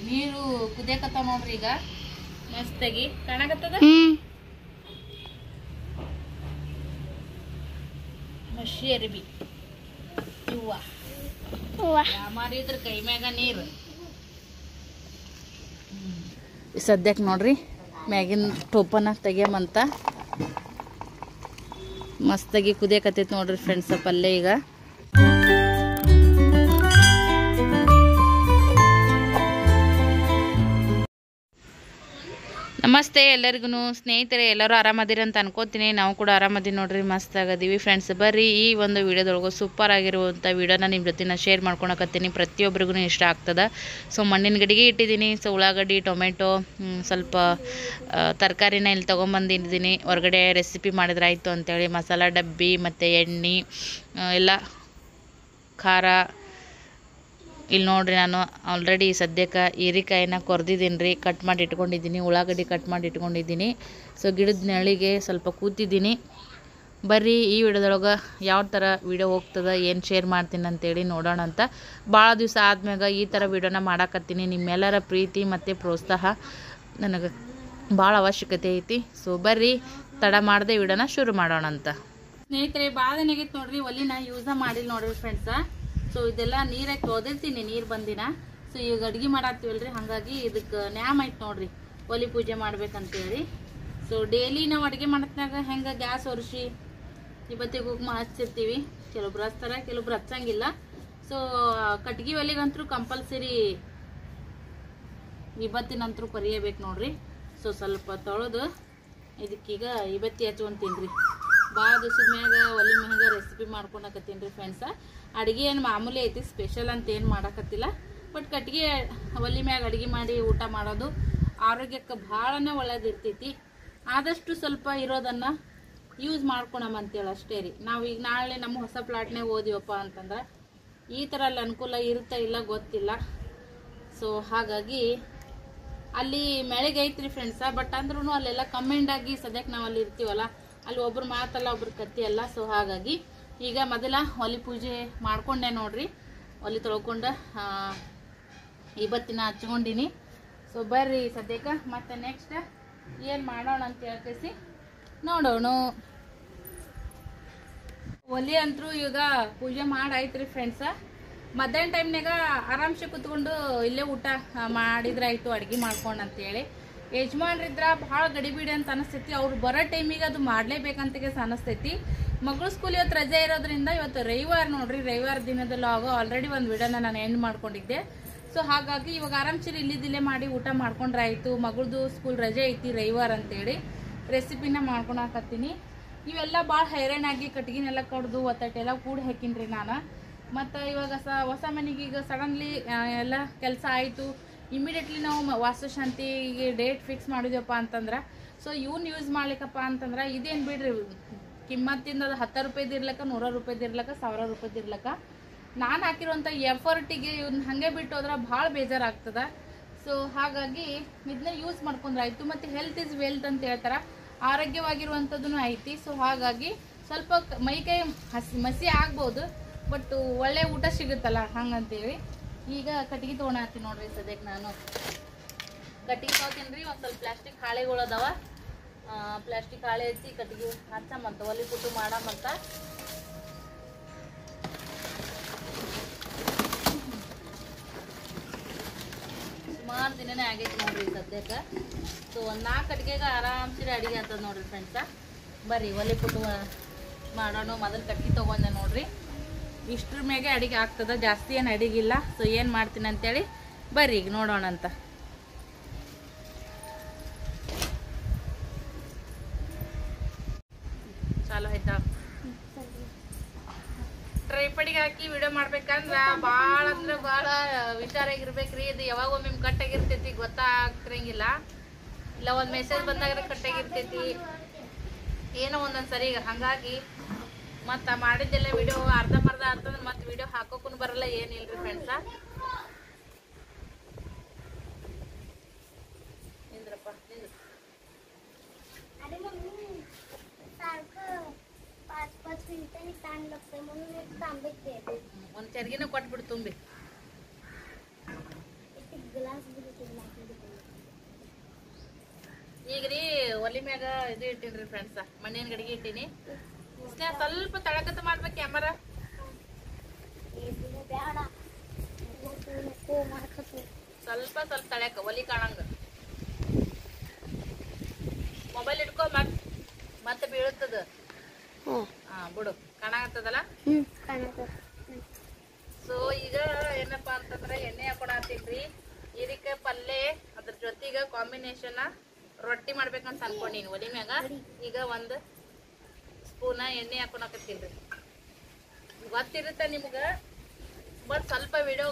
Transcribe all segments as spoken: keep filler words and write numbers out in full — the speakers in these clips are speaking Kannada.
ನೀರು ಕುದಿಯಕತ್ತಾವ ನೋಡ್ರಿ ಈಗ ಮಸ್ತಾಗಿ ಕಾಣಕತ್ತದ ಮಶಿ ಅರಿಬಿ ಇವ್ವ ಮಾರಿದ್ರ ಕೈ ಮ್ಯಾಗ ನೀರು ಸದ್ಯಕ್ಕೆ ನೋಡ್ರಿ ಮ್ಯಾಗಿನ ಟೋಪನ ತೆಗಿಯಮಂತ ಮಸ್ತಾಗಿ ಕುದಿಯಕತ್ತೈತಿ ನೋಡ್ರಿ ಫ್ರೆಂಡ್ಸ್ ಪಲ್ಯ ಈಗ ನಮಸ್ತೆ ಎಲ್ಲರಿಗೂ ಸ್ನೇಹಿತರೆ ಎಲ್ಲರೂ ಆರಾಮದಿರಿ ಅಂತ ಅನ್ಕೋತೀನಿ ನಾವು ಕೂಡ ಆರಾಮದಿ ನೋಡ್ರಿ ಮಸ್ತ್ ಆಗದೀವಿ ಫ್ರೆಂಡ್ಸ್ ಬರ್ರಿ ಈ ಒಂದು ವಿಡಿಯೋದೊಳಗೆ ಸೂಪರ್ ಆಗಿರುವಂಥ ವಿಡಿಯೋನ ನಿಮ್ಮ ಜೊತೆ ನಾನು ಶೇರ್ ಮಾಡ್ಕೊಳಕತ್ತೀನಿ ಪ್ರತಿಯೊಬ್ಬರಿಗೂ ಇಷ್ಟ ಆಗ್ತದೆ ಸೊ ಮಣ್ಣಿನ ಗಡಿಗೆ ಇಟ್ಟಿದ್ದೀನಿ ಸೊ ಉಳ್ಳಾಗಡ್ಡಿ ಟೊಮೆಟೊ ಸ್ವಲ್ಪ ತರಕಾರಿನ ಇಲ್ಲಿ ತೊಗೊಂಬಂದಿದ್ದೀನಿ ಹೊರಗಡೆ ರೆಸಿಪಿ ಮಾಡಿದ್ರಾಯ್ತು ಅಂತೇಳಿ ಮಸಾಲ ಡಬ್ಬಿ ಮತ್ತು ಎಣ್ಣೆ ಎಲ್ಲ ಖಾರ ಇಲ್ಲಿ ನೋಡ್ರಿ ನಾನು ಆಲ್ರೆಡಿ ಸದ್ಯಕ್ಕೆ ಹೀರೆಕಾಯಿನ ಕೊರ್ದಿದ್ದೀನಿ ರೀ ಕಟ್ ಮಾಡಿ ಇಟ್ಕೊಂಡಿದ್ದೀನಿ ಉಳ್ಳಾಗಡ್ಡಿ ಕಟ್ ಮಾಡಿ ಇಟ್ಕೊಂಡಿದ್ದೀನಿ ಸೊ ಗಿಡದ ನೆರಳಿಗೆ ಸ್ವಲ್ಪ ಕೂತಿದ್ದೀನಿ ಬರ್ರಿ ಈ ವಿಡಿಯೋದೊಳಗೆ ಯಾವ ಥರ ವಿಡಿಯೋ ಹೋಗ್ತದೆ ಏನು ಶೇರ್ ಮಾಡ್ತೀನಿ ಅಂತೇಳಿ ನೋಡೋಣ ಅಂತ ಭಾಳ ದಿವಸ ಆದ್ಮ್ಯಾಗ ಈ ಥರ ವಿಡಿಯೋನ ಮಾಡಾಕತ್ತೀನಿ ನಿಮ್ಮೆಲ್ಲರ ಪ್ರೀತಿ ಮತ್ತು ಪ್ರೋತ್ಸಾಹ ನನಗೆ ಭಾಳ ಅವಶ್ಯಕತೆ ಐತಿ ಸೊ ಬರ್ರಿ ತಡ ಮಾಡದೆ ವಿಡಿಯೋನ ಶುರು ಮಾಡೋಣ ಅಂತ ಸ್ನೇಹಿತರೆ ಭಾಳ ದಿನಾಗಿತ್ತು ನೋಡ್ರಿ ಒಲಿನ ಯೂಸ ಮಾಡಿಲ್ಲ ನೋಡ್ರಿ ಫ್ರೆಂಡ್ಸ ಸೊ ಇದೆಲ್ಲ ನೀರಾಗಿ ತೊಳೆದಿರ್ತೀನಿ ನೀರು ಬಂದಿನ ಸೊ ಈಗ ಅಡ್ಗೆ ಮಾಡತ್ತೀವಲ್ರಿ ಹಾಗಾಗಿ ಇದಕ್ಕೆ ನ್ಯಾಮ್ ಐತೆ ನೋಡ್ರಿ ಒಲಿ ಪೂಜೆ ಮಾಡ್ಬೇಕಂತೇಳಿ ಸೊ ಡೈಲಿ ನಾವು ಅಡುಗೆ ಮಾಡತ್ನಾಗ ಹೆಂಗೆ ಗ್ಯಾಸ್ ಒರೆಸಿ ಇವತ್ತಿಗೆ ಕುಂಕುಮ ಹಚ್ಚಿರ್ತೀವಿ ಕೆಲವೊಬ್ರು ಹಚ್ತಾರೆ ಕೆಲವೊಬ್ರು ಹಚ್ಚಂಗಿಲ್ಲ ಸೊ ಕಟ್ಗೆ ಒಲಿಗಂತೂ ಕಂಪಲ್ಸರಿ ಇವತ್ತಿನಂತರೂ ಕರಿಯಬೇಕು ನೋಡ್ರಿ ಸೊ ಸ್ವಲ್ಪ ತೊಳೆದು ಇದಕ್ಕೀಗ ಇವತ್ತಿ ಹಚ್ಕೊಂತೀನಿ ರೀ ಭಾಳ ದಿವಸದ ಮ್ಯಾಗ ಒಲಿ ಮ್ಯಾಗ ರೆಸಿಪಿ ಮಾಡ್ಕೊಳಕತ್ತೀನಿ ರೀ ಫ್ರೆಂಡ್ಸ ಅಡುಗೆ ಏನು ಮಾಮೂಲಿ ಐತಿ ಸ್ಪೆಷಲ್ ಅಂತ ಏನು ಮಾಡಕತ್ತಿಲ್ಲ ಬಟ್ ಕಟ್ಗೆ ಒಲಿ ಮ್ಯಾಗ ಅಡುಗೆ ಮಾಡಿ ಊಟ ಮಾಡೋದು ಆರೋಗ್ಯಕ್ಕೆ ಭಾಳನೇ ಒಳ್ಳೇದಿರ್ತೈತಿ ಆದಷ್ಟು ಸ್ವಲ್ಪ ಇರೋದನ್ನು ಯೂಸ್ ಮಾಡ್ಕೊಳಮಂತೇಳಿ ಅಷ್ಟೇ ರೀ ನಾವು ಈಗ ನಾಳೆ ನಮ್ಮ ಹೊಸ ಪ್ಲಾಟ್ನಾಗ ಓದಿವಪ್ಪ ಅಂತಂದ್ರೆ ಈ ಥರ ಅಲ್ಲಿ ಅನುಕೂಲ ಇರುತ್ತಾ ಇಲ್ಲ ಗೊತ್ತಿಲ್ಲ ಸೊ ಹಾಗಾಗಿ ಅಲ್ಲಿ ಮೆಳೆಗೆ ಐತ್ರಿ ಫ್ರೆಂಡ್ಸ ಬಟ್ ಅಂದ್ರೂ ಅಲ್ಲೆಲ್ಲ ಕಮೆಂಡ್ ಆಗಿ ಸದ್ಯಕ್ಕೆ ನಾವು ಅಲ್ಲಿ ಇರ್ತೀವಲ್ಲ ಅಲ್ಲಿ ಒಬ್ರು ಮಾತಲ್ಲ ಒಬ್ರು ಕತ್ತಿ ಅಲ್ಲ ಸೊ ಹಾಗಾಗಿ ಈಗ ಮೊದಲ ಒಲಿ ಪೂಜೆ ಮಾಡ್ಕೊಂಡೆ ನೋಡ್ರಿ ಒಲಿ ತೊಳ್ಕೊಂಡು ಇವತ್ತಿನ ಹಚ್ಕೊಂಡಿನಿ ಸೊ ಬರ್ರಿ ಸದ್ಯಕ್ಕೆ ಮತ್ತೆ ನೆಕ್ಸ್ಟ್ ಏನು ಮಾಡೋಣ ಅಂತ ಹೇಳ್ಕೇಸಿ ನೋಡೋಣ ಒಲಿ ಅಂತರೂ ಈಗ ಪೂಜೆ ಮಾಡಾಯ್ತು ಫ್ರೆಂಡ್ಸ ಮಧ್ಯಾಹ್ನ ಟೈಮ್ನಾಗ ಆರಾಮ್ಸೆ ಕುತ್ಕೊಂಡು ಇಲ್ಲೇ ಊಟ ಮಾಡಿದ್ರಾಯ್ತು ಅಡುಗೆ ಮಾಡ್ಕೊಂಡು ಅಂತೇಳಿ ಯಜಮಾನ್ರಿದ್ರ ಭಾಳ ಗಡಿಬಿಡಿ ಅಂತ ಅನಿಸ್ತೈತಿ ಅವ್ರು ಬರೋ ಟೈಮಿಗೆ ಅದು ಮಾಡಲೇಬೇಕಂತ ಅನಿಸ್ತೈತಿ ಮಗಳು ಸ್ಕೂಲ್ ಇವತ್ತು ರಜೆ ಇರೋದ್ರಿಂದ ಇವತ್ತು ರವಿವಾರ ನೋಡ್ರಿ ರವಿವಾರ ದಿನದಲ್ಲೂ ಆಗೋ ಆಲ್ರೆಡಿ ಒಂದು ವಿಡಿಯೋನ ನಾನು ಎಂಡ್ ಮಾಡ್ಕೊಂಡಿದ್ದೆ ಸೊ ಹಾಗಾಗಿ ಇವಾಗ ಆರಾಮ್ಸರಿ ಇಲ್ಲಿದ್ದಿಲ್ಲೇ ಮಾಡಿ ಊಟ ಮಾಡ್ಕೊಂಡ್ರೆ ಆಯಿತು ಮಗಳದು ಸ್ಕೂಲ್ ರಜೆ ಐತಿ ರವಿವಾರ ಅಂತೇಳಿ ರೆಸಿಪಿನ ಮಾಡ್ಕೊಳಕತ್ತೀನಿ ಇವೆಲ್ಲ ಭಾಳ ಹೈರಾಣಾಗಿ ಕಟ್ಗಿನೆಲ್ಲ ಕಡ್ದು ಒತ್ತಟ್ಟೆಲ್ಲ ಕೂಡಿ ಹಾಕಿನ್ರಿ ನಾನು ಮತ್ತು ಇವಾಗ ಸ ಹೊಸ ಮನೆಗೆ ಈಗ ಸಡನ್ಲಿ ಎಲ್ಲ ಕೆಲಸ ಆಯಿತು ಇಮಿಡಿಯೇಟ್ಲಿ ನಾವು ವಾಸ್ತುಶಾಂತಿಗೆ ಡೇಟ್ ಫಿಕ್ಸ್ ಮಾಡಿದ್ವಪ್ಪ ಅಂತಂದ್ರೆ ಸೊ ಇವ್ನ ಯೂಸ್ ಮಾಡ್ಲಿಕ್ಕಪ್ಪ ಅಂತಂದ್ರೆ ಇದೇನು ಬಿಡ್ರಿ ಕಿಮ್ಮತ್ತಿಂದ ಅದು ಹತ್ತು ರೂಪಾಯಿದು ಇರ್ಲಕ್ಕ ನೂರ ರೂಪಾಯಿದು ಇರ್ಲಕ್ಕ ಸಾವಿರ ರೂಪಾಯಿದು ಇರ್ಲಕ್ಕ ನಾನು ಹಾಕಿರುವಂಥ ಎಫರ್ಟಿಗೆ ಇವ್ನ ಹಾಗೆ ಬಿಟ್ಟು ಹೋದ್ರೆ ಭಾಳ ಬೇಜಾರಾಗ್ತದೆ ಸೊ ಹಾಗಾಗಿ ಇದನ್ನ ಯೂಸ್ ಮಾಡ್ಕೊಂಡ್ರೆ ಆಯಿತು ಮತ್ತು ಹೆಲ್ತ್ ಇಸ್ ವೆಲ್ತ್ ಅಂತ ಹೇಳ್ತಾರೆ ಆರೋಗ್ಯವಾಗಿರುವಂಥದ್ದು ಐತಿ ಸೊ ಹಾಗಾಗಿ ಸ್ವಲ್ಪ ಮೈಕೈ ಹಸಿ ಮಸಿ ಆಗ್ಬೋದು ಬಟ್ ಒಳ್ಳೆ ಊಟ ಸಿಗುತ್ತಲ್ಲ ಹಂಗಂತೇಳಿ ಈಗ ಕಟ್ಟಿಗೆ ತೊಗೊಳತ್ತೀನಿ ನೋಡ್ರಿ ಸದ್ಯಕ್ಕೆ ನಾನು ಕಟ್ಟಿಗೆ ತೊಗೊತೀನಿ ರೀ ಒಂದು ಸ್ವಲ್ಪ ಪ್ಲಾಸ್ಟಿಕ್ ಹಾಳೆಗಳು ಅದಾವ ಪ್ಲಾಸ್ಟಿಕ್ ಹಾಳೆ ಹಚ್ಚಿ ಕಟ್ಟಿಗೆ ಹಚ್ಚಮಂತ ಒಲಿ ಕುಟ್ಟು ಮಾಡಮಂತ ಸುಮಾರು ದಿನನೇ ಆಗೈತಿ ನೋಡ್ರಿ ಸದ್ಯಕ್ಕೆ ಸೊ ಒಂದು ನಾಲ್ಕು ಕಟ್ಟಿಗೆಗೆ ಆರಾಮ್ಸಿರಿ ಅಡಿಗೆ ಆಗ್ತದೆ ನೋಡ್ರಿ ಫ್ರೆಂಡ್ಸ ಬರ್ರಿ ಒಲಿ ಕುಟ್ಟು ಮಾಡೋಣ ಮೊದಲು ಕಟ್ಟಿಗೆ ತೊಗೊಂಡೆ ನೋಡ್ರಿ ಇಷ್ಟ್ರ ಮ್ಯಾಗೆ ಅಡಿಗೆ ಆಗ್ತದೆ ಜಾಸ್ತಿ ಏನು ಅಡಿಗಿಲ್ಲ ಸೊ ಏನು ಮಾಡ್ತೀನಿ ಅಂತೇಳಿ ಬರ್ರಿ ಈಗ ನೋಡೋಣ ಅಂತ ಚಾಲು ಆಯ್ತಾ ಟ್ರೈಪಡಿಗೆ ಹಾಕಿ ವಿಡಿಯೋ ಮಾಡ್ಬೇಕಂದ್ರೆ ಭಾಳ ಅಂದ್ರೆ ಭಾಳ ಹುಷಾರಾಗಿರ್ಬೇಕ್ರಿ ಇದು ಯಾವಾಗ ಒಮ್ಮೆ ಕಟ್ಟಾಗಿರ್ತೈತಿ ಗೊತ್ತಾಗ್ತಿರಂಗಿಲ್ಲ ಇಲ್ಲ ಒಂದು ಮೆಸೇಜ್ ಬಂದಾಗ ಕಟ್ಟಾಗಿರ್ತೈತಿ ಏನೋ ಒಂದೊಂದು ಸರಿ ಹಾಗಾಗಿ ಮತ್ತು ಮಾಡಿದ್ದೆಲ್ಲ ವಿಡಿಯೋ ಅರ್ಧಂಬರ್ಧ ಅಂತಂದ್ರೆ ಮತ್ತೆ ವಿಡಿಯೋ ಹಾಕೋಕ್ಕೂ ಬರಲ್ಲ ಏನಿಲ್ರಿ ಫ್ರೆಂಡ್ಸ ನಿಂದ್ರಪ್ಪ ನಿಂದ್ರ ಒಂದು ಚರ್ಗಿನ ಕೊಟ್ಬಿಡು ತುಂಬಿ ಒಲಿ ಮ್ಯಾಗ ಇದು ಇಟ್ಟಿನ್ರಿ ಫ್ರೆಂಡ್ಸ, ಮಣ್ಣಿನ ಗಡಿಗೆ ಇಟ್ಟೀನಿ. ಸ್ನೇಹ ಸ್ವಲ್ಪ ತಳಕತ್ತ ಮಾಡ್ಬೇಕು ಕ್ಯಾಮರ, ಸ್ವಲ್ಪ ಸ್ವಲ್ಪ ತಳಕ ಒಲಿ ಕಾಣಂಗ. ಮೊಬೈಲ್ ಇಟ್ಕೋ ಮತ್ ಮತ್ತೆ ಬೀಳುತ್ತದ. ಹಾ ಬಿಡು, ಕಾಣಾಗತ್ತದಲ್ಲ. ಸೊ ಈಗ ಏನಪ್ಪಾ ಅಂತಂದ್ರೆ ಎಣ್ಣೆ ಹಾಕೊಳತ್ತೀನ್ರಿ. ಹೀರಿಕಾಯಿ ಪಲ್ಲೆ ಅದ್ರ ಜೊತೆಗ ಕಾಂಬಿನೇಷನ್ ರೊಟ್ಟಿ ಮಾಡ್ಬೇಕಂತ ಅನ್ಕೊಂಡೀನಿ ಒಲಿ ಮ್ಯಾಗ. ಈಗ ಒಂದ್ ಸ್ಪೂನ ಎಣ್ಣೆ ಹಾಕೊಳಕತ್ತೀನ್ರಿ. ಗೊತ್ತಿರುತ್ತೆ ನಿಮ್ಗ, ಬಟ್ ಸ್ವಲ್ಪ ವಿಡಿಯೋ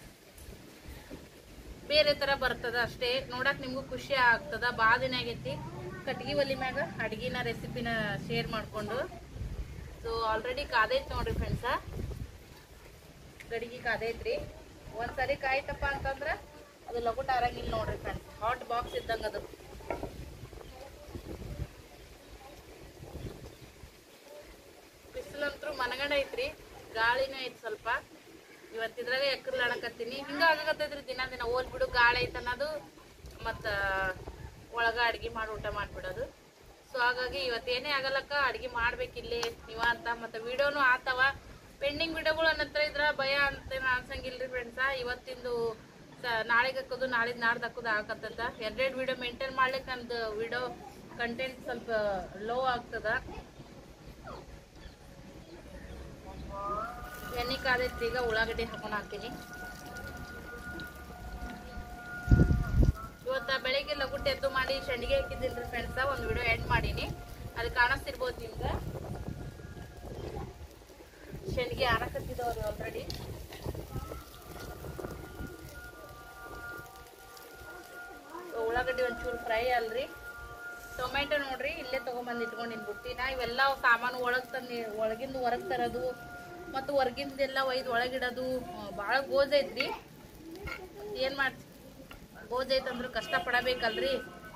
ಬೇರೆ ತರ ಬರ್ತದ ಅಷ್ಟೇ. ನೋಡಕ್ ನಿಮ್ಗೂ ಖುಷಿ ಆಗ್ತದ. ಭಾಳ ದಿನ ಆಗೈತಿ ಕಟ್ಗಿ ಒಲಿ ಮ್ಯಾಗ ಅಡ್ಗಿನ ರೆಸಿಪಿನ ಶೇರ್ ಮಾಡ್ಕೊಂಡು. ಸೊ ಆಲ್ರೆಡಿ ಕಾದೈತ್ ನೋಡ್ರಿ ಫ್ರೆಂಡ್ಸ, ಗಡಿಗೆ ಕಾದೈತ್ರಿ. ಒಂದ್ಸರಿ ಕಾಯ್ತಪ್ಪ ಅಂತಂದ್ರ ಅದು ಲಗುಟ್ ಆರಂಗಿಲ್ಲ ನೋಡ್ರಿ ಫ್ರೆಂಡ್ಸ್. ಹಾಟ್ ಬಾಕ್ಸ್ ಇದ್ದಂಗ ಅದು. ಬಿಸಿಲಂತ್ರು ಮನಗಂಡ ಐತ್ರಿ, ಗಾಳಿನೂ ಐತಿ ಸ್ವಲ್ಪ. ಇವತ್ತಿದ್ರಾಗ ಎಕ್ಕರ್ಲ ಆಡಕತ್ತೀನಿ. ಹಿಂಗ ಆಗಕತ್ತೈತ್ರಿ ದಿನ ದಿನ. ಓಲ್ ಬಿಡು ಗಾಳಿ ಐತ ಅನ್ನೋದು, ಮತ್ತ ಒಳಗ ಅಡ್ಗಿ ಮಾಡಿ ಊಟ ಮಾಡ್ಬಿಡೋದು. ಸೊ ಹಾಗಾಗಿ ಇವತ್ತೇನೇ ಆಗಲಕ್ಕ ಅಡ್ಗಿ ಮಾಡ್ಬೇಕಿಲ್ಲಿ ನೀವ ಅಂತ. ಮತ್ತೆ ವಿಡಿಯೋನು ಆತವ ಪೆಂಡಿಂಗ್ ವಿಡಿಯೋಗಳು ಅನ್ನತ್ರ ಇದ್ರ ಭಯ ಅಂತ ಅನ್ಸಂಗಿಲ್ರಿ ಫ್ರೆಂಡ್ಸ. ಇವತ್ತಿಂದು ನಾಳೆಗೆ ಹಾಕೋದು, ನಾಳಿದ್ ನಾಡ್ದು ಹಾಕೋದು ಆಗತ್ತದ. ಎರಡೆರಡು ವಿಡಿಯೋ ಮೇಂಟೈನ್ ಮಾಡ್ಲಿಕ್ಕೆ ನಂದು ವಿಡಿಯೋ ಕಂಟೆಂಟ್ ಸ್ವಲ್ಪ ಲೋ ಆಗ್ತದ. ಎಣ್ಣೆ ಕಾದೈತ್ರಿ, ಈಗ ಉಳ್ಳಾಗಡ್ಡಿ ಹಾಕೊಂಡು ಹಾಕ್ತೀನಿ. ಇವತ್ತ ಬೆಳಿಗ್ಗೆ ಲಗುಟ್ ಎದ್ದು ಮಾಡಿ ಶಂಡಿಗೆ ಹಾಕಿದ್ದೀನ್ರಿ ಫ್ರೆಂಡ್ಸ. ಒಂದು ವಿಡಿಯೋ ಎಂಡ್ ಮಾಡೀನಿ, ಅದು ಕಾಣಿಸ್ತಿರ್ಬೋದು ನಿಮ್ಗೆ. ಶಂಡಿಗೆ ಆರಕತ್ತಿದವ್ರಿ ಆಲ್ರೆಡಿ. ಉಳ್ಳಾಗಡ್ಡಿ ಒಂಚೂರು ಫ್ರೈ ಅಲ್ರಿ. ಟೊಮೆಟೊ ನೋಡ್ರಿ ಇಲ್ಲೇ ತಗೊಂಬಂದು ಇಟ್ಕೊಂಡಿನಿ ಬುಟ್ಟಿನ. ಇವೆಲ್ಲ ಸಾಮಾನು ಒಳಗ್ ತಂದು ಒಳಗಿಂದ ಹೊರಗ್ ತರೋದು ಮತ್ತು ಹೊರಗಿಂದೆಲ್ಲ ಒಯ್ದು ಒಳಗಿಡೋದು ಭಾಳ ಗೋಜ್ ಐತ್ರಿ. ಏನ್ ಮಾಡ್ತಿ, ಗೋಜ್ ಐತಂದ್ರು ಕಷ್ಟ ಪಡಬೇಕಲ್ರಿ.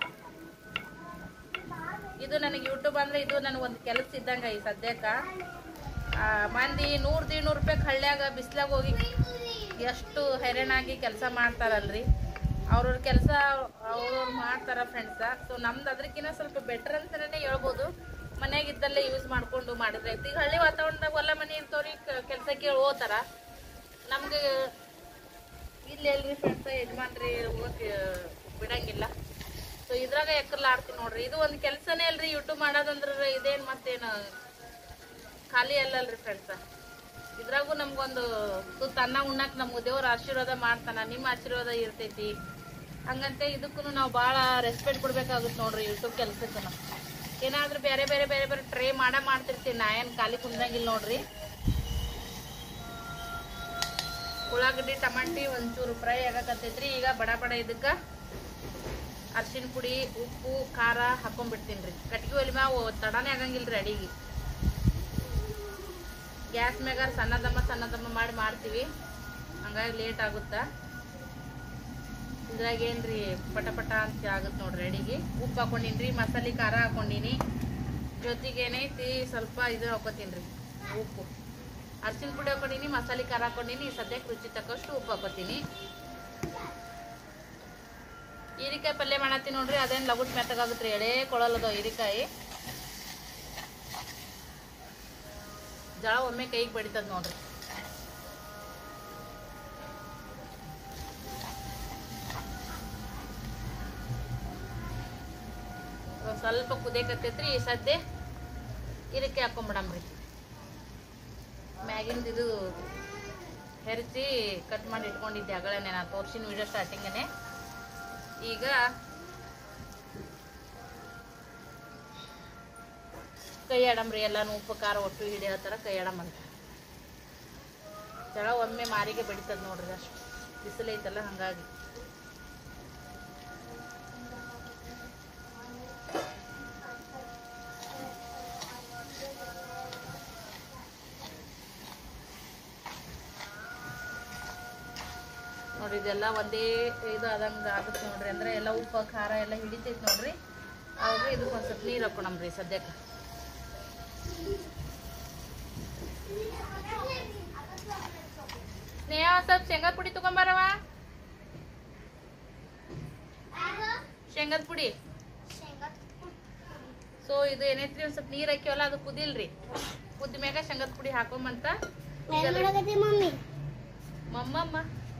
ಇದು ನನಗೆ ಯೂಟ್ಯೂಬ್ ಅಂದ್ರೆ ಇದು ನನಗೆ ಒಂದು ಕೆಲಸ ಇದ್ದಂಗ ಈ ಸದ್ಯಕ್ಕ. ಮಂದಿ ನೂರ್ ನೂರು ರೂಪಾಯಿ ಹಳ್ಳ್ಯಾಗ ಬಿಸ್ಲಾಗ ಹೋಗಿ ಎಷ್ಟು ಹೈರಾಣಾಗಿ ಕೆಲಸ ಮಾಡ್ತಾರಲ್ರಿ. ಅವ್ರವ್ರ ಕೆಲಸ ಅವ್ರವ್ರು ಮಾಡ್ತಾರ ಫ್ರೆಂಡ್ಸ. ಸೊ ನಮ್ದು ಅದಕ್ಕಿಂತ ಸ್ವಲ್ಪ ಬೆಟರ್ ಅಂತಾನೆ ಹೇಳ್ಬೋದು. ಮನ್ಯಾಗ ಇದ್ದಲ್ಲೇ ಯೂಸ್ ಮಾಡ್ಕೊಂಡು ಮಾಡಿದ್ರೆ ಈಗ ಹಳ್ಳಿ ವಾತಾವರಣದಾಗ ಹೊಲ ಮನೆ ಇರ್ತವ್ರಿ, ಕೆಲ್ಸಕ್ಕೆ ಹೋಗ್ತಾರ. ನಮ್ಗೆ ಇಲ್ಲಿ ಎಲ್ರಿ ಫ್ರೆಂಡ್ಸ ಯಜಮಾನ್ರಿ ಹೋಗಕ್ಕೆ ಬಿಡಂಗಿಲ್ಲ. ಸೊ ಇದ್ರಾಗ ಎಕ್ಕರ್ಲ ಆಡ್ತೀನಿ ನೋಡ್ರಿ. ಇದು ಒಂದು ಕೆಲಸನೇ ಅಲ್ರಿ ಯೂಟ್ಯೂಬ್ ಮಾಡೋದಂದ್ರ. ಇದೇನ್ ಮತ್ತೇನು ಖಾಲಿ ಅಲ್ಲಲ್ರಿ ಫ್ರೆಂಡ್ಸ. ಇದ್ರಾಗೂ ನಮ್ಗೊಂದು ತುತ್ತು ಅನ್ನ ಉಣ್ಣಾಕ್ ನಮ್ಗೆ ದೇವ್ರ ಆಶೀರ್ವಾದ ಮಾಡ್ತಾನ, ನಿಮ್ಮ ಆಶೀರ್ವಾದ ಇರ್ತೈತಿ. ಹಂಗಂತೆ ಇದಕ್ಕೂ ನಾವು ಭಾಳ ರೆಸ್ಪೆಕ್ಟ್ ಕೊಡ್ಬೇಕಾಗುತ್ತೆ ನೋಡ್ರಿ ಯೂಟ್ಯೂಬ್ ಕೆಲ್ಸಕ್ಕೂ. ಏನಾದ್ರೂ ಬೇರೆ ಬೇರೆ ಬೇರೆ ಬೇರೆ ಟ್ರೈ ಮಾಡ ಮಾಡ್ತಿರ್ತೀನಿ, ನಾ ಏನ್ ಖಾಲಿ ಕುಂದಂಗಿಲ್ಲ ನೋಡ್ರಿ. ಉಳ್ಳಾಗಡ್ಡಿ ಟಮಾಟಿ ಒಂಚೂರು ಫ್ರೈ ಆಗಕತ್ತೈತ್ರಿ. ಈಗ ಬಡ ಬಡ ಇದಕ್ಕ ಅರ್ಶಿನ ಪುಡಿ, ಉಪ್ಪು, ಖಾರ ಹಾಕೊಂಡ್ಬಿಡ್ತೀನಿ. ಕಟ್ಗಿ ಒಲಿ ಮ್ಯಾಗ ತಡಾನೇ ಆಗಂಗಿಲ್ರಿ ಅಡಿಗೆ. ಗ್ಯಾಸ್ ಮ್ಯಾಗ ಸಣ್ಣದಮ್ಮ ಸಣ್ಣದಮ್ಮ ಮಾಡಿ ಮಾಡ್ತೀವಿ, ಹಂಗಾಗಿ ಲೇಟ್ ಆಗುತ್ತಾ. ಇದ್ರಾಗ ಏನ್ರಿ ಪಟ ಪಟ ಅಂತ ಆಗುತ್ತೆ ನೋಡ್ರಿ ಅಡಿಗೆ. ಉಪ್ಪು ಹಾಕೊಂಡಿನ್ರಿ, ಮಸಾಲೆ ಖಾರ ಹಾಕೊಂಡಿನಿ, ಜೊತೆಗೆ ಏನೈತಿ ಸ್ವಲ್ಪ ಇದು ಹಾಕೋತೀನಿ ಉಪ್ಪು. ಅರ್ಶಿನ ಪುಡಿ ಹಾಕೊಂಡಿನಿ, ಮಸಾಲೆ ಖಾರ ಹಾಕೊಂಡಿನಿ. ಸದ್ಯಕ್ಕೆ ರುಚಿ ತಕ್ಕಷ್ಟು ಉಪ್ಪು ಹಾಕೋತೀನಿ. ಹೀರಿಕಾಯಿ ಪಲ್ಯ ಮಾಡತ್ತೀನಿ ನೋಡ್ರಿ. ಅದೇನು ಲಗುಟ್ ಮೆತ್ತಗಾಗುತ್ತೆ, ಎಳೆ ಕೊಳಲದ ಹೀರಿಕಾಯಿ. ಜಳ ಒಮ್ಮೆ ಕೈಗೆ ಬಡಿತದ ನೋಡ್ರಿ. ಸ್ವಲ್ಪ ಕುದಿಯಕತ್ತೈತ್ರಿ. ಈ ಸದ್ಯ ಹೀರಿಕಾಯಿ ಹಾಕೊಂಡ್ಬಿಡಮ್ರಿ. ಮ್ಯಾಗಿಂದ ಇದು ಹೆರಚಿ ಕಟ್ ಮಾಡಿ ಇಟ್ಕೊಂಡಿದ್ದೆ ಅಗಳೇನೆ, ನಾನು ತೋರ್ಸಿನ ವಿಡಿಯೋ ಸ್ಟಾರ್ಟಿಂಗನೆ. ಈಗ ಕೈ ಆಡಮ್ರಿ, ಎಲ್ಲಾನು ಉಪ್ಪು ಖಾರ ಒಟ್ಟು ಹಿಡಿಯೋ ಥರ ಕೈ ಆಡಮಂತ. ಜಳ ಒಮ್ಮೆ ಮಾರಿಗೆ ಬೆಡಿತದ ನೋಡ್ರಿ, ಅಷ್ಟು ಬಿಸಿಲೈತಲ್ಲ ಹಂಗಾಗಿ. ನೋಡ್ರಿ ಇದೆಲ್ಲ ಒಂದೇ ಇದು ಆದಂಗ ಆಗುತ್ತೆ ನೋಡ್ರಿ. ಅಂದ್ರೆ ಎಲ್ಲ ಉಪ್ಪು ಖಾರ ಎಲ್ಲ ಹಿಡಿತೈತಿ ನೋಡ್ರಿ. ಅವಾಗ ಇದಕ್ಕೆ ಒಂದು ಸ್ವಲ್ಪ ನೀರು ಹಾಕೋಣಮ್ರಿ ಸದ್ಯಕ್ಕೆ. ಸ್ನೇಹ ಸ್ವಲ್ಪ ಶೇಂಗಾದ ಪುಡಿ ತಗೊಂಬಾರವ. ಶೇಂಗಾದ ಪುಡಿ ಸೊ ಇದು ಏನೈತ್ರಿ ಒಂದ್ ಸ್ವಲ್ಪ ನೀರ್ ಹಾಕಿವಲ್ಲ ಅದು ಕುದಿಲ್ರಿ, ಕುದ್ದ ಮ್ಯಾಗ ಶೇಂಗದ ಪುಡಿ ಹಾಕೊಂಬಂತ ಮಮ್ಮಮ್ಮ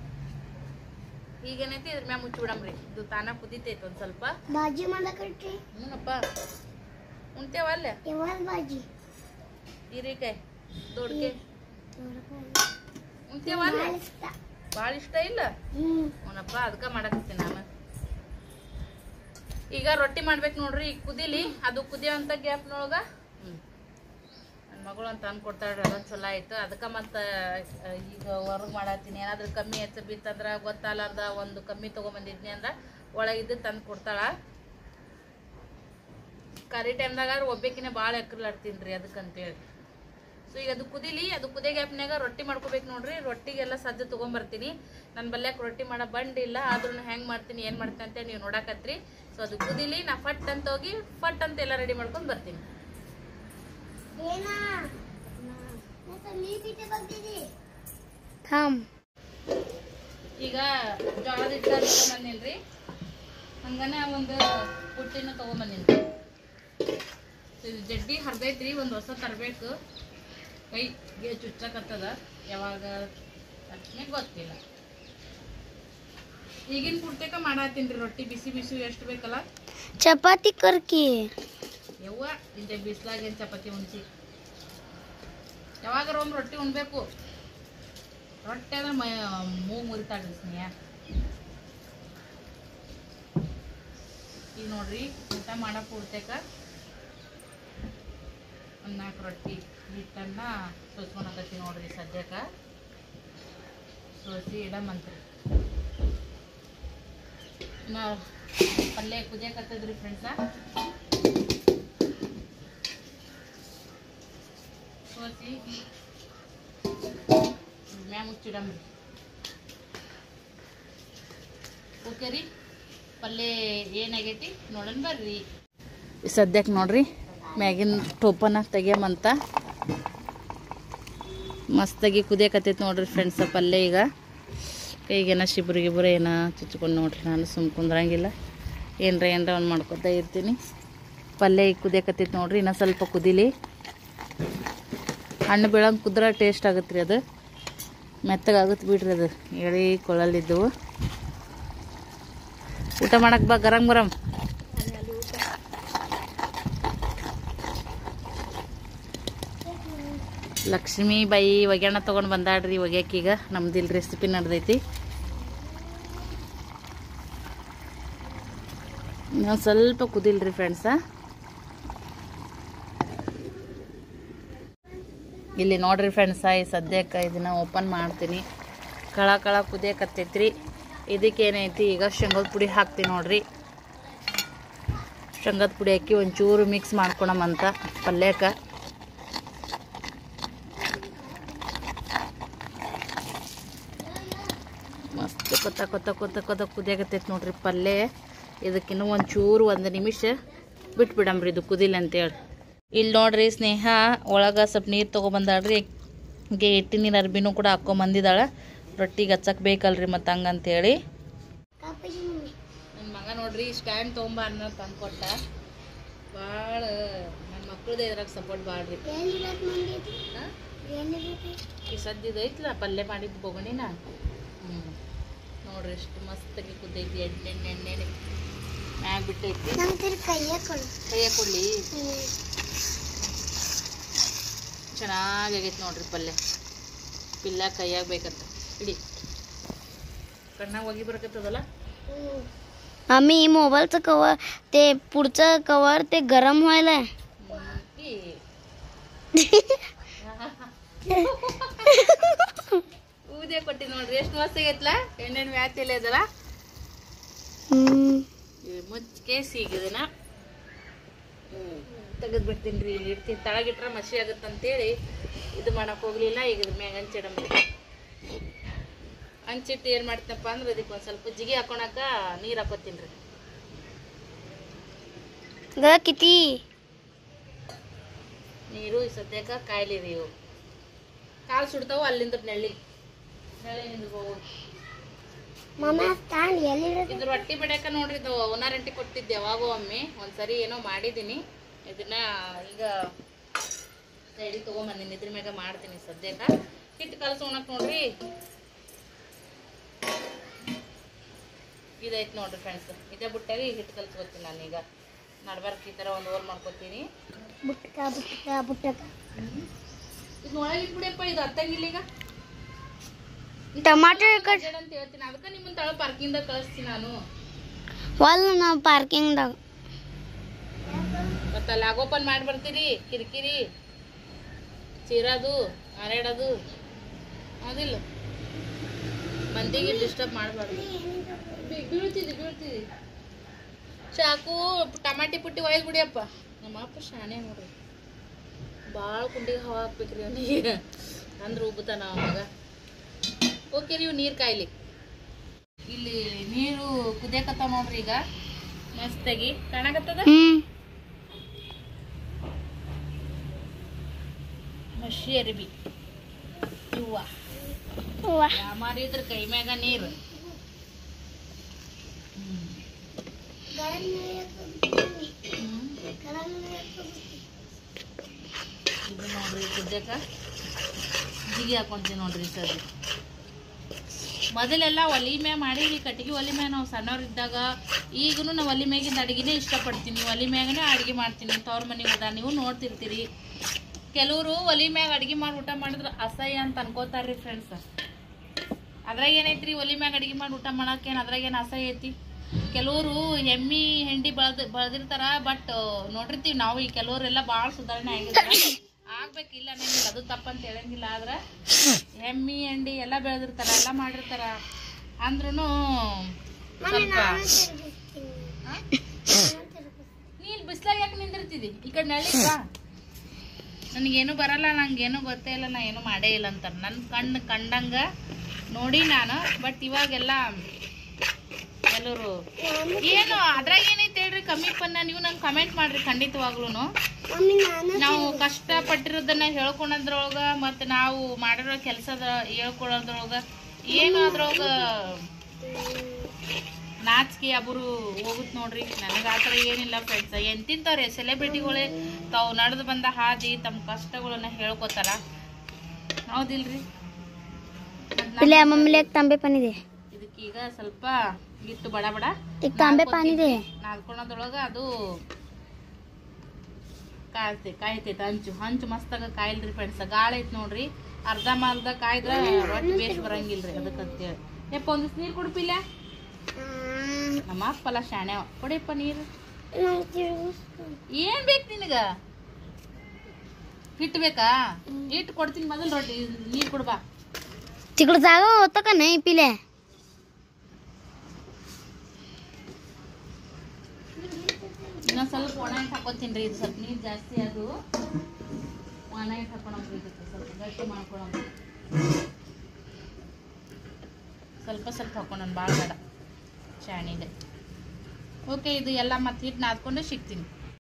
ಈಗೇನೈತಿ ಇದ್ರ ಮ್ಯಾಗ ಮುಚ್ಚಿ ಬಿಡಮ್ರಿ. ಇದು ತಾನ ಕುದಿತೈತಿ ಒಂದ್ ಸ್ವಲ್ಪ. ಬಾಜಿ ಮಾಡಕಟ್ಟಿ ಹ್ಞೂನಪ್ಪ ಉಣ್ತೇವಲ್ಲ ಬಾಜಿ ಹೀರಿಕಾಯಿ ದೊಡ್ಕೆ ಉಣ್ತೇವಲ್ಲ ಭಾಳ ಇಷ್ಟ ಇಲ್ಲ. ಹ್ಞೂನಪ್ಪ ಅದಕ್ಕ ಮಾಡಕತ್ತೀನಿ ನಾನು. ಈಗ ರೊಟ್ಟಿ ಮಾಡ್ಬೇಕು ನೋಡ್ರಿ. ಈಗ ಕುದಿಲಿ, ಅದು ಕುದಿಯೋಂಥ ಗ್ಯಾಪ್ನೊಳಗ ಹ್ಞೂ ನನ್ನ ಮಗಳು ಅಂತ ಅಂದ್ಕೊಡ್ತಾಳ್ರಿ, ಅದೊಂದು ಚಲೋ ಆಯ್ತು. ಅದಕ್ಕೆ ಮತ್ತು ಈಗ ಹೊರಗೆ ಮಾಡತ್ತೀನಿ. ಏನಾದ್ರೂ ಕಮ್ಮಿ ಹೆಚ್ಚು ಬಿತ್ತಂದ್ರೆ ಗೊತ್ತಾಲಾರ್ದ ಒಂದು ಕಮ್ಮಿ ತೊಗೊಂಬಂದಿದ್ನಿ ಅಂದ್ರೆ ಒಳಗಿದ್ದು ತಂದು ಕೊಡ್ತಾಳ. ಕರಿ ಟೈಮ್ದಾಗ ಒಬ್ಬೇಕಿನೇ ಭಾಳ ಎಕ್ಕರ್ಲಾಡ್ತೀನಿ ರೀ ಅದಕ್ಕಂತೇಳಿ. ಸೊ ಈಗ ಅದು ಕುದಿಲಿ, ಅದು ಕುದಿಯ ಗ್ಯಾಪ್ನಾಗ ರೊಟ್ಟಿ ಮಾಡ್ಕೋಬೇಕು ನೋಡ್ರಿ. ರೊಟ್ಟಿಗೆಲ್ಲ ಸಜ್ಜು ತೊಗೊಂಬರ್ತೀನಿ. ನನ್ನ ಬಲ್ಯಾಕ ರೊಟ್ಟಿ ಮಾಡೋ ಬಂಡಿ ಇಲ್ಲ, ಆದ್ರೂ ಹೆಂಗೆ ಮಾಡ್ತೀನಿ ಏನು ಮಾಡ್ತೀನಿ ಅಂತೇಳಿ ನೀವು ನೋಡಕತ್ರಿ. ಸೊ ಅದು ಕುದಿಲಿ, ನಾ ಫಟ್ ಅಂತ ಹೋಗಿ ಫಟ್ ಅಂತ ಎಲ್ಲ ರೆಡಿ ಮಾಡ್ಕೊಂಡು ಬರ್ತೀನಿ. ಈಗ ಜೋಳದ ಹಿಟ್ಟು ತಗೊಂಬಂದಿನ್ರಿ, ಹಂಗನ ಒಂದು ಪುಟ್ಟಿನ ತಗೊಂಬಂದಿನ್ರಿ. ಇದು ಜಡ್ಡಿ ಹರಿದೈತ್ರಿ, ಒಂದು ಹೊಸ ತರಬೇಕು. ಕೈಗೆ ಚುಚ್ಚಕತ್ತದ, ಯಾವಾಗ ಅಷ್ಟೇ ಗೊತ್ತಿಲ್ಲ. ಈಗಿನ ಪುರ್ತೇಕ ಮಾಡತ್ತೀನಿ ರೊಟ್ಟಿ. ಬಿಸಿ ಬಿಸಿ ಎಷ್ಟು ಬೇಕಲ್ಲ ಚಪಾತಿ ಕರ್ಕಿ ಯವ್ವ ಇಂತೆ ಬಿಸ್ಲಾಗೇನು ಚಪಾತಿ ಉಣ್ಸಿ. ಯಾವಾಗಾರ ಒಮ್ಮೆ ರೊಟ್ಟಿ ಉಣ್ಬೇಕು. ರೊಟ್ಟಿ ಅಂದ್ರೆ ಮೈ ಮೂಗು ಮುರಿತಾಡ್ರಿ ಸ್ನೇಹ. ಈಗ ನೋಡ್ರಿ ಊಟ ಮಾಡೋ ಪೂರ್ತೇಕ ಒಂದು ನಾಲ್ಕು ರೊಟ್ಟಿ ಹಿಟ್ಟನ್ನ ಸೋಸ್ಕೊಳಕತ್ತಿ ನೋಡ್ರಿ. ಸದ್ಯಕ್ಕೆ ಸೋಸಿ ಇಡಮಂತ್ರಿ. ನಾ ಪಲ್ಯ ಕುದಿಯಕತ್ತದ್ರಿ ಫ್ರೆಂಡ್ಸ. ಸೋಸಿ ಮ್ಯಾ ಮುಚ್ಚಿಡಮ್ರಿ. ಓಕೆ ರೀ, ಪಲ್ಯ ಏನಾಗೈತಿ ನೋಡೋಣ ಬರ್ರಿ. ಸದ್ಯಕ್ಕೆ ನೋಡ್ರಿ ಮ್ಯಾಗಿನ ಟೋಪನ ತೆಗಿಯಮಂತ ಮಸ್ತಾಗಿ ಕುದಿಯಕತ್ತೈತಿ ನೋಡ್ರಿ ಫ್ರೆಂಡ್ಸ ಪಲ್ಯ. ಈಗ ಕೈಗೇನ ಶಿಬ್ರು ಗಿಬ್ರು ಏನ ಚುಚ್ಕೊಂಡು ನೋಡ್ರಿ. ನಾನು ಸುಮ್ ಕುಂದ್ರಂಗಿಲ್ಲ, ಏನರ ಏನರ ಒಂದು ಮಾಡ್ಕೊತಾ ಇರ್ತೀನಿ. ಪಲ್ಯ ಈಗ ಕುದಿಯಕತ್ತೈತಿ ನೋಡ್ರಿ. ಇನ್ನೂ ಸ್ವಲ್ಪ ಕುದಿಲಿ. ಹಣ್ಣು ಬೀಳಂಗೆ ಕುದ್ರೆ ಟೇಸ್ಟ್ ಆಗುತ್ತೆ ರೀ. ಅದು ಮೆತ್ತಗಾಗುತ್ತೆ ಬಿಡ್ರಿ. ಅದು ಎಳಿ ಕೊಳ್ಳಲ್ಲಿದ್ದವು. ಊಟ ಮಾಡಕ್ಕೆ ಬಾ ಗರಂ ಗರಂ. ಲಕ್ಷ್ಮೀ ಬಾಯಿ ಒಗ್ಯಾಣ ತೊಗೊಂಡು ಬಂದಾಡ್ರಿ. ಒಗ್ಯಾಕೀಗ ನಮ್ದಿಲ್ಲಿ ರೆಸಿಪಿ ನಡೆದೈತಿ. ನಾವು ಸ್ವಲ್ಪ ಕುದಿಲ್ರಿ ಫ್ರೆಂಡ್ಸ. ಇಲ್ಲಿ ನೋಡ್ರಿ ಫ್ರೆಂಡ್ಸ, ಈ ಸದ್ಯಕ್ಕೆ ಇದನ್ನ ಓಪನ್ ಮಾಡ್ತೀನಿ. ಕಳ ಕಳ ಕುದಿಯಕತ್ತೈತ್ರಿ. ಇದಕ್ಕೆ ಏನೈತಿ ಈಗ ಶೇಂಗದ ಪುಡಿ ಹಾಕ್ತೀನಿ ನೋಡ್ರಿ. ಶೇಂಗದ ಪುಡಿ ಹಾಕಿ ಒಂಚೂರು ಮಿಕ್ಸ್ ಮಾಡ್ಕೊಳಮಂತ ಪಲ್ಯಕ್ಕೆ. ಮಸ್ತ್ ಕೊತ್ತ ಕೊತ್ತ ಕೊತ್ತ ಕೊತ್ತ ಕುದಿಯಾಗತ್ತೈತಿ ನೋಡ್ರಿ ಪಲ್ಯ. ಇದಕ್ಕಿನ್ನೂ ಒಂಚೂರು ಒಂದು ನಿಮಿಷ ಬಿಟ್ಬಿಡಮ್ರಿ ಇದು ಕುದಿಲ್ಲ ಅಂತೇಳಿ. ಇಲ್ಲಿ ನೋಡ್ರಿ ಸ್ನೇಹ ಒಳಗೆ ಸ್ವಲ್ಪ ನೀರು ತೊಗೊಬಂದಾಳ್ರಿ. ಹೀಗೆ ಹಿಟ್ಟಿನ ನೀರು ಅರ್ಬಿನೂ ಕೂಡ ಹಾಕ್ಕೊಂಬಂದಿದ್ದಾಳೆ. ರೊಟ್ಟಿಗೆ ಹಚ್ಚಕ್ಕೆ ಬೇಕಲ್ರಿ ಮತ್ತು ಹಂಗಂತೇಳಿ. ನನ್ನ ಮಗ ನೋಡ್ರಿ ಸ್ಟ್ಯಾಂಡ್ ತೊಗೊಂಬ ಅನ್ನೋ ತಂದ್ಕೊಟ್ಟ. ಭಾಳ ನನ್ನ ಮಕ್ಳದೇ ಇದ್ರಾಗ ಸಪೋರ್ಟ್ ಬಾಳ್ರಿ. ಈ ಸದ್ಯದ ಐತ್ಲ ಪಲ್ಯ ಮಾಡಿದ್ದು ಬೋಗಣಿನ. ಹ್ಞೂ ನೋಡ್ರಿ ಎಷ್ಟು ಮಸ್ತಾಗಿ ಕುದ್ದೈತಿ. ಎಣ್ಣೆ ಎಣ್ಣೆ ಎಣ್ಣೆ ಮ್ಯಾಗ ಬಿಟ್ಟೈತಿ. ಕೈಯ ಕೊಡ್ಲಿ. ಚೆನ್ನಾಗೈತಿ ನೋಡ್ರಿ ಪಲ್ಯ. ಪಿಲ್ಲ ಕೈಯಾಗ ಬೇಕತ್ತ ಇಡಿ. कन्ना वगी बरकतदला आम्ही मोबाईलचं कवर ते पुढचं कवर ते गरम व्हायला उद्या कोटी नोड्री ಎಷ್ಟು ಮಸ್ತ್ ಆಗೈತಲ್ಲ ಎಣ್ಣೆನ ವ್ಯಾತಿಲ್ಲ ಇದಲ್ಲ ಹ್ಮ್ ಮುಚ್ಚೆ ಸಿಗದನ ತೆಗೆದು ಬಿಡ್ತೀನಿ ರೀ ಇಡ್ತೀನಿ ತಳಗಿಟ್ರೆ ಮಸಿ ಆಗುತ್ತೆ ಅಂತ ಹೇಳಿ ಇದು ಮಾಡಕ್ಕೆ ಹೋಗಲಿಲ್ಲ ಈಗ ಇದ್ರ ಮ್ಯಾಗ ಹಂಚಿಡಮ್ ಹಂಚಿಟ್ಟು ಏನು ಮಾಡ್ತಪ್ಪ ಅಂದ್ರೆ ಅದಕ್ಕೆ ಒಂದು ಸ್ವಲ್ಪ ಜಿಗಿ ಹಾಕೋಣಕ ನೀರು ಹಾಕೋತೀನಿ ರೀ ಗ ಕಿತಿ ನೀರು ಈ ಸದ್ಯಕ್ಕೆ ಕಾಯಿಲಿ ರೀ ಇವು ಕಾಲು ಸುಡ್ತಾವು ಅಲ್ಲಿಂದ ನೆಳ್ಳಿ ಇದ್ರ ರೊಟ್ಟಿ ಬಿಡಕ ನೋಡ್ರಿ ಇದು ಓನರ್ ಅಂಟಿ ಕೊಟ್ಟಿದ್ದೆ ಯಾವಾಗೋ ಒಮ್ಮೆ ಒಂದ್ಸರಿ ಏನೋ ಮಾಡಿದೀನಿ ಇದನ್ನ ಈಗ ಸೈಡಿಗೆ ತೊಗೊಂಬಂದಿನಿ. ಇದ್ರ ಮ್ಯಾಗ ಮಾಡ್ತೀನಿ ಸದ್ಯಕ್ಕೆ. ಹಿಟ್ಟು ಕಲಸೋಣಕ್ಕೆ ನೋಡ್ರಿ ಇದೈತೆ ನೋಡ್ರಿ ಫ್ರೆಂಡ್ಸ್. ಇದೇ ಬುಟ್ಟಾಗ ಈಗ ಹಿಟ್ಟು ಕಲ್ಸ್ಕೊತೀನಿ ನಾನು. ಈಗ ನಡ್ಬರ್ಕ್ ಈ ಥರ ಒಂದು ಓಲ್ ಮಾಡ್ಕೊತೀನಿ. ಬುಟ್ಟಕ ಬುಟ್ಟಕ ಬುಟ್ಟಕ ಇದು ಒಳಗೆ ಇಟ್ಬಿಡಪ್ಪ. ಇದು ಹತ್ತಂಗಿಲ್ಲ ಈಗ ಟಮಾಟರ್ ಅಂತ ಹೇಳ್ತೀನಿ. ಅದಕ್ಕೆ ನಿಮ್ಮನ್ನ ತಳ ಪಾರ್ಕಿಂಗ್ದಾಗ ಕಳಿಸ್ತೀನಿ ನಾನು. ಒಲ್ ನಾವು ಪಾರ್ಕಿಂಗ್ದಾಗ ಮತ್ತೆ ಲಾಗ್ ಓಪನ್ ಮಾಡಿ ಬರ್ತೀರಿ. ಕಿರಿಕಿರಿ ಚೀರೋದು ಹರಡೋದು ಅದಿಲ್ಲ. ಮಂದಿಗೆ ಡಿಸ್ಟರ್ಬ್ ಮಾಡಬಾರ್ದು. ಬೀಳ್ತಿದ್ದಿ ಬೀಳ್ತಿದ್ದಿ ಚಾಕು ಟಮಾಟಿ ಪುಟ್ಟಿ ಒಯ್ದು ಬಿಡಿಯಪ್ಪ. ನಮ್ಮ ಅಪ್ಪ ಶಾಣೆ ನೋಡ್ರಿ. ಭಾಳ ಕುಂಡಿಗೆ ಹವಾ ಹಾಕ್ಬೇಕ್ರಿ ಅವನಿಗೆ, ಅಂದ್ರೆ ಉಬ್ಬುತ್ತಾನ ಅವಾಗ. ಓಕೆ ರೀ, ನೀರು ಕಾಯ್ಲಿ. ಇಲ್ಲಿ ನೀರು ಕುದಿಯಕತ್ತ ನೋಡ್ರಿ. ಈಗ ಮಸ್ತಾಗಿ ಕಾಣಕತ್ತದ. ಮಸಿ ಅರಿಬಿ ಇವ್ವ ಮಾರಿದ್ರ ಕೈ ಮ್ಯಾಗ ನೀರು. ಇದು ನೋಡ್ರಿ ಕುದ್ಯಕ ಜಿಗಿ ಹಾಕೊಂತೀವಿ ನೋಡ್ರಿ ಸರ್. ಮೊದಲೆಲ್ಲ ಒಲಿ ಮ್ಯಾಗ ಮಾಡೀವಿ, ಕಟ್ಟಿಗೆ ಒಲಿ ಮ್ಯಾಗ ನಾವು ಸಣ್ಣವ್ರಿದ್ದಾಗ. ಈಗನು ನಾವು ಒಲಿ ಮ್ಯಾಗಿಂದ ಅಡುಗೆನೇ ಇಷ್ಟಪಡ್ತೀನಿ. ಒಲಿ ಮ್ಯಾಗನೇ ಅಡುಗೆ ಮಾಡ್ತೀನಿ. ತವ್ರ ಮನೆಗೆ ಹೋದ ನೀವು ನೋಡ್ತಿರ್ತೀರಿ. ಕೆಲವರು ಒಲಿ ಮ್ಯಾಗ ಅಡುಗೆ ಮಾಡಿ ಊಟ ಮಾಡಿದ್ರೆ ಅಸಹ್ಯ ಅಂತ ಅನ್ಕೋತಾರ್ರಿ ಫ್ರೆಂಡ್ಸ್. ಅದ್ರಾಗ ಏನೈತ್ರಿ, ಒಲಿ ಮ್ಯಾಗ ಅಡುಗೆ ಮಾಡಿ ಊಟ ಮಾಡಕ್ಕೇನು ಅದ್ರಾಗೇನು ಅಸಹ್ಯ ಐತಿ. ಕೆಲವರು ಎಮ್ಮಿ ಹೆಂಡಿ ಬೆಳೆದ ಬೆಳೆದಿರ್ತಾರ. ಬಟ್ ನೋಡಿರ್ತೀವಿ ನಾವು ಈ ಕೆಲವರೆಲ್ಲ ಭಾಳ ಸುಧಾರಣೆ ಆಗಿರ್ತಾರೆ. ಆಗ್ಬೇಕಿಲ್ಲ ನಿಮ್ಗೆ ಅದು ತಪ್ಪಂತ ಹೇಳಂಗಿಲ್ಲ. ಆದ್ರೆ ಎಮ್ಮಿ ಹೆಂಡಿ ಎಲ್ಲ ಬೆಳೆದಿರ್ತಾರ, ಎಲ್ಲ ಮಾಡಿರ್ತಾರ. ಅಂದ್ರೂ ಸ್ವಲ್ಪ ನೀಲ್ ಬಿಸ್ಲಾಗ ಯಾಕೆ ನಿಂದಿರ್ತಿದಿ? ಈ ಕಡೆ ನಳಿಗ ನನಗೇನು ಬರಲ್ಲ, ನಂಗೇನು ಗೊತ್ತೇ ಇಲ್ಲ, ನಾ ಏನು ಮಾಡೇ ಇಲ್ಲ ಅಂತಾರೆ. ನನ್ನ ಕಣ್ಣು ಕಂಡಂಗ ನೋಡಿ ನಾನು. ಬಟ್ ಇವಾಗೆಲ್ಲ ಕೆಲವರು ಏನು ಅದ್ರಾಗ ಏನೈತೆ ಹೇಳ್ರಿ ಕಮ್ಮಿ ಪನ್ನ. ನೀವು ನಂಗೆ ಕಮೆಂಟ್ ಮಾಡ್ರಿ ಖಂಡಿತವಾಗ್ಲೂ. ನಾವು ಕಷ್ಟಪಟ್ಟಿರೋದನ್ನ ಹೇಳ್ಕೊಳೋದ್ರೊಳಗ ಮತ್ತು ನಾವು ಮಾಡಿರೋ ಕೆಲಸದ ಹೇಳ್ಕೊಳೋದ್ರೊಳಗ ಏನು ಅದ್ರೊಳಗ ನಾಚಿಕೆ ಅಬರು ಹೋಗುತ್ತೆ ನೋಡ್ರಿ. ನನಗೆ ಆ ಥರ ಏನಿಲ್ಲ ಫ್ರೆಂಡ್ಸ್. ಎಂತಿಂತವ್ರೆ ಸೆಲೆಬ್ರಿಟಿಗಳೇ ತಾವು ನಡೆದು ಬಂದ ಹಾದಿ ತಮ್ಮ ಕಷ್ಟಗಳನ್ನ ಹೇಳ್ಕೊತಾರ, ಹೌದಿಲ್ರಿ? ತಾಂಬೆ ಪಾನಿದೆ. ಇದಕ್ಕೀಗ ಸ್ವಲ್ಪ ಹಿಟ್ಟು ಬಡ ಬಡ ತಾಂಬೆ ಪಾನಿದೆ ನಾದ್ಕೊಳೋದ್ರೊಳಗ ಅದು ಕಾಯ್ತೈತೆ ಕಾಯ್ತೈತೆ ಹಂಚು ಹಂಚು ಮಸ್ತಾಗ ಕಾಯಿಲ್ರಿ ಫ್ರೆಂಡ್ಸ್. ಗಾಳ ಐತೆ ನೋಡ್ರಿ. ಅರ್ಧ ಮರ್ಧ ಕಾಯ್ದ್ರ ರೊಟ್ಟಿ ಬೇಸ್ ಬರಂಗಿಲ್ರಿ. ಅದಕ್ಕಂತೇಳಿ ಯಪ್ಪ ಒಂದಿಷ್ಟು ನೀರು ಕೊಡ್ಪಿಲ್ಲ. ನಮ್ಮ ಅಪ್ಪಲ್ಲ ಶಾಣೆ ಕೊಡಿಯಪ್ಪ ನೀರು. ಏನ್ ಬೇಕು ನಿನಗ? ಹಿಟ್ಟು ಬೇಕಾ? ಹಿಟ್ಟು ಕೊಡ್ತೀನಿ, ಮೊದಲು ರೊಟ್ಟಿ ನೀರು ಕೊಡ್ಬಾ. तिकड़ जागा होता का नहीं पीले ಇನ್ನ ಸ್ವಲ್ಪ ಒಣ ಹಿಟ್ಟು ಹಾಕೋತೀನಿ. ಇದು ಸ್ವಲ್ಪ ನೀರು ಜಾಸ್ತಿ ಅದು ಒಣ ಹಿಟ್ಟು ಹಾಕೊಳಂಗ್ರಿ. ಇದಕ್ಕೆ ಸ್ವಲ್ಪ ಗಟ್ಟಿ ಮಾಡ್ಕೊಳಂಗ. ಸ್ವಲ್ಪ ಸ್ವಲ್ಪ ಹಾಕೋಣ, ಭಾಳ ಬೇಡ. ಶಾಣಿದೆ. ಓಕೆ, ಇದು ಎಲ್ಲ ಮತ್ತೆ ಹಿಟ್ಟು ನಾದ್ಕೊಂಡು ಸಿಗ್ತೀನಿ.